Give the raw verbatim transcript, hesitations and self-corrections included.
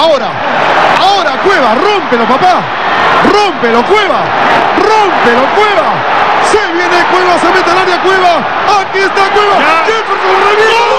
Ahora, ahora Cueva, rómpelo, papá. Rómpelo, Cueva. Rómpelo, Cueva. Se viene Cueva, se mete al área Cueva. Aquí está Cueva. Jefferson revienta.